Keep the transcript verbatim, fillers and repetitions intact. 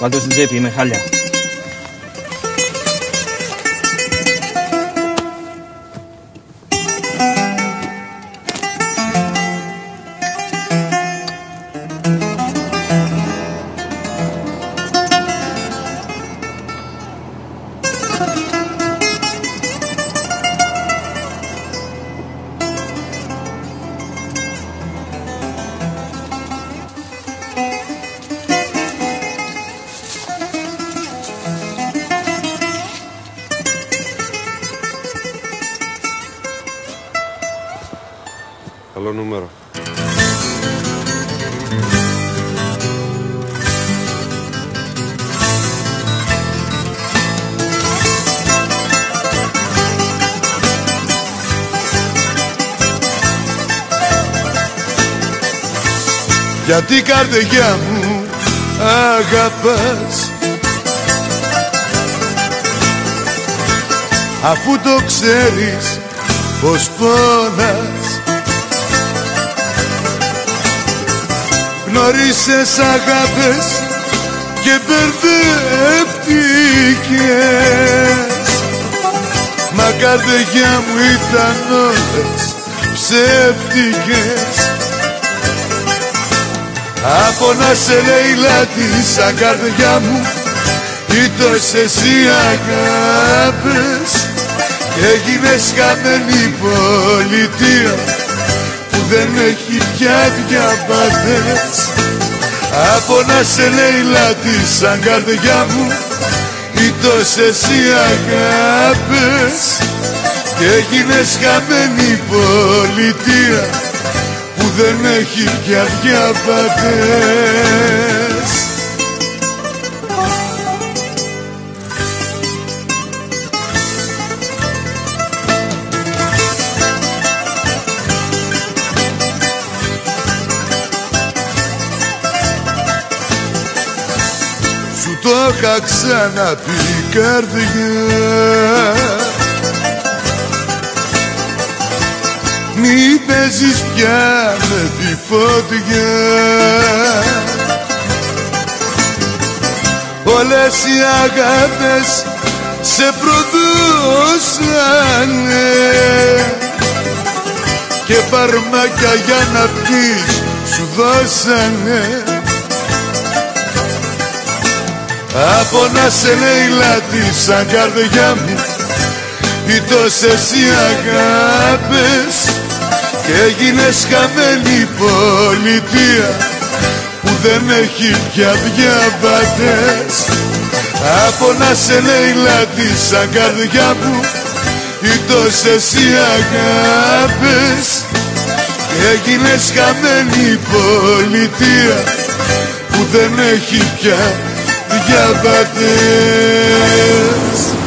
Βάλτε στην τσέπη, είμαι χάλια. Καλό νούμερο. Γιατί καρδιά μου αγαπάς, αφού το ξέρεις πως πόνας. Γνώρισες αγάπες και μπερδεύτηκες, μα καρδιά μου ήταν όλες ψεύτικες. Από να σε λέει λάτι σαν καρδιά μου ήτος εσύ αγάπες και έγινες χαμένη πολιτεία που δεν έχει πια διαβατές. Από να σε λέει λάτι σαν καρδιά μου ήτος εσύ αγάπες και έγινες χαμένη πολιτεία που δεν έχει πια διαβατές. Σου το είχα ξαναπεί καρδιά, μη παίζεις πια με τη φωτιά. Όλες οι αγάπες σε προδώσανε και φαρμάκια για να πεις σου δώσανε. Από να σε λέει λάτι σαν καρδιά μου ήτος εσύ αγάπες και έγινες χαμένη πολιτεία που δεν έχει πια διαβατές. Από να σε λέει λάτι σαν καρδιά μου ήτος εσύ αγάπες και έγινες χαμένη πολιτεία που δεν έχει πια διαβατές.